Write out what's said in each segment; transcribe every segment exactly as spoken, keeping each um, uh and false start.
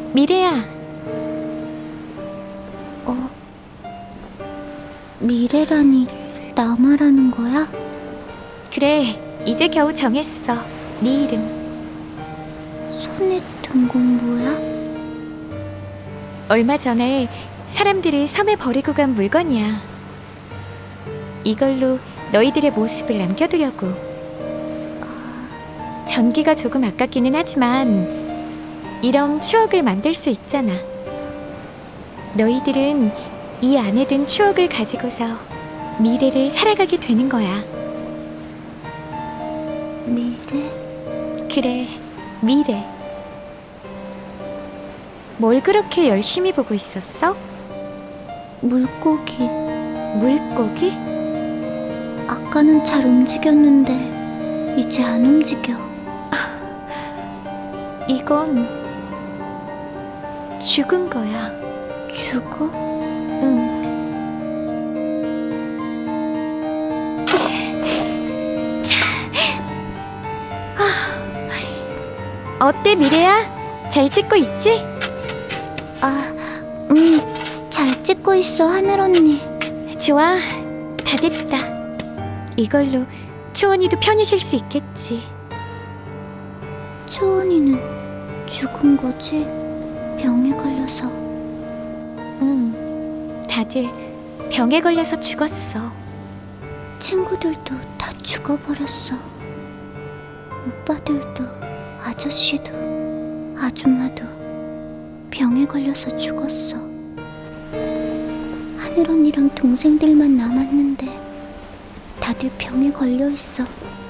미래야. 어? 미래라니 나 말하는 거야? 그래, 이제 겨우 정했어. 네 이름. 손에 든 건 뭐야? 얼마 전에 사람들이 섬에 버리고 간 물건이야. 이걸로 너희들의 모습을 남겨두려고. 전기가 조금 아깝기는 하지만 이런 추억을 만들 수 있잖아. 너희들은 이 안에 든 추억을 가지고서 미래를 살아가게 되는 거야. 미래? 그래, 미래. 뭘 그렇게 열심히 보고 있었어? 물고기. 물고기? 아까는 잘 움직였는데 이제 안 움직여. 이건 죽은 거야. 죽어? 응. 어때, 미래야? 잘 찍고 있지? 아, 음, 잘 찍고 있어, 하늘 언니. 좋아, 다 됐다. 이걸로 초원이도 편히 쉴 수 있겠지. 초원이는 죽은 거지? 병에 걸려서. 응, 다들 병에 걸려서 죽었어. 친구들도 다 죽어버렸어. 오빠들도, 아저씨도, 아줌마도 병에 걸려서 죽었어. 하늘 언니랑 동생들만 남았는데 다들 병에 걸려 있어.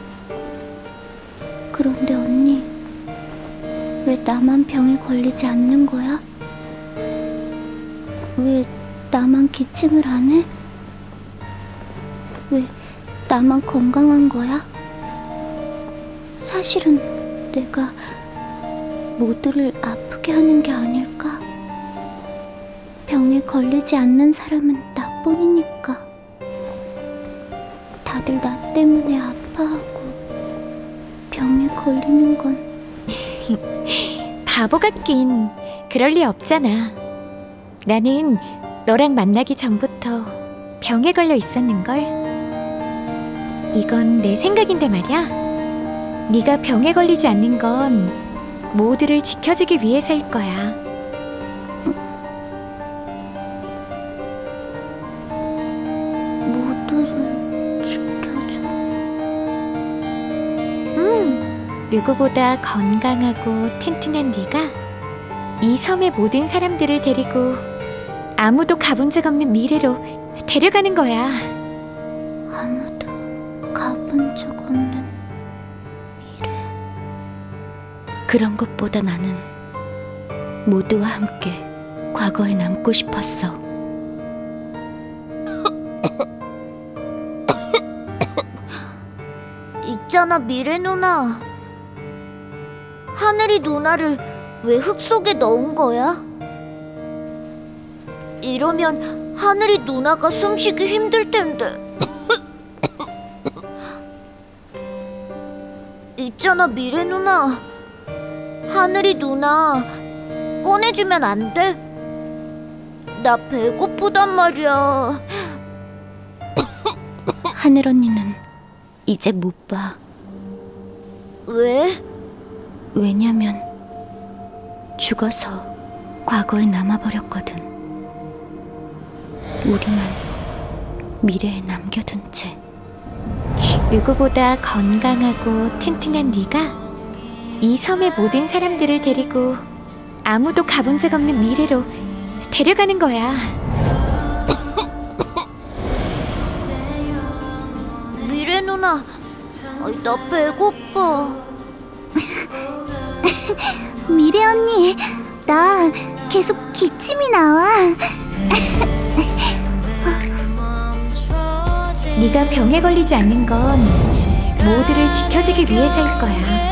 그런데 언니, 왜 나만 병에 걸리지 않는 거야? 왜 나만 기침을 안 해? 왜 나만 건강한 거야? 사실은 내가 모두를 아프게 하는 게 아닐까? 병에 걸리지 않는 사람은 나뿐이니까. 다들 나 때문에 아파하고 병에 걸리는 건 바보 같긴. 그럴 리 없잖아. 나는 너랑 만나기 전부터 병에 걸려 있었는걸. 이건 내 생각인데 말이야. 네가 병에 걸리지 않는 건 모두를 지켜주기 위해서일 거야. 모두를 지켜줘? 음, 누구보다 건강하고 튼튼한 네가 이 섬의 모든 사람들을 데리고 아무도 가본 적 없는 미래로 데려가는 거야. 아무도 가본 적 없는 미래. 그런 것보다 나는 모두와 함께 과거에 남고 싶었어. 있잖아, 미래 누나. 하늘이 누나를 왜 흙 속에 넣은 거야? 이러면 하늘이 누나가 숨쉬기 힘들 텐데. 있잖아, 미래 누나. 하늘이 누나 꺼내주면 안 돼? 나 배고프단 말이야. 하늘 언니는 이제 못 봐. 왜? 왜냐면 죽어서 과거에 남아버렸거든. 우리만 미래에 남겨둔 채. 누구보다 건강하고 튼튼한 네가 이 섬의 모든 사람들을 데리고 아무도 가본 적 없는 미래로 데려가는 거야. 미래 누나, 나 배고파. 미래 언니, 나 계속 기침이 나와. 네가 병에 걸리지 않는 건 모두를 지켜주기 위해서일 거야.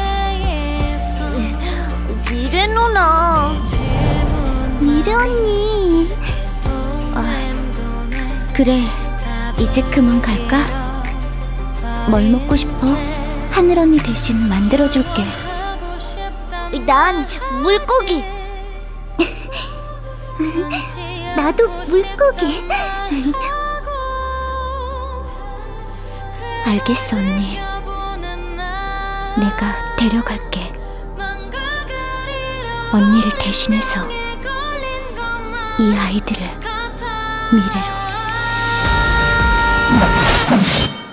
미래 누나, 미래 언니. 아, 그래, 이제 그만 갈까? 뭘 먹고 싶어? 하늘 언니 대신 만들어줄게. 난 물고기. 나도 물고기. 알겠어, 언니. 내가 데려갈게. 언니를 대신해서 이 아이들을 미래로.